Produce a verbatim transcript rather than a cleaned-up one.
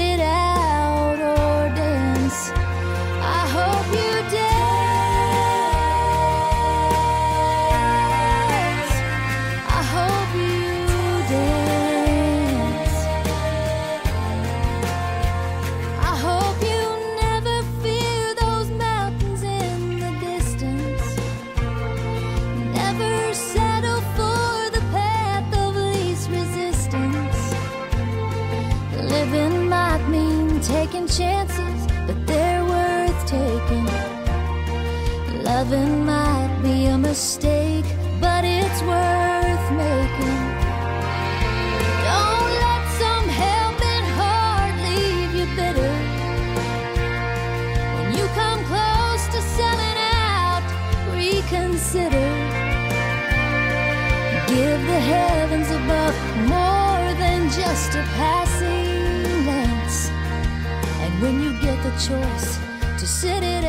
it out or dance. I hope you dance. I hope you dance. I hope you never fear those mountains in the distance. Never settle for the path of least resistance. Living might mean taking chances, but they're worth taking. Loving might be a mistake, but it's worth making. Don't let some helping heart leave you bitter. When you come close to selling out, reconsider. Give the heavens above more than just a passing glance. And when you get the choice to sit it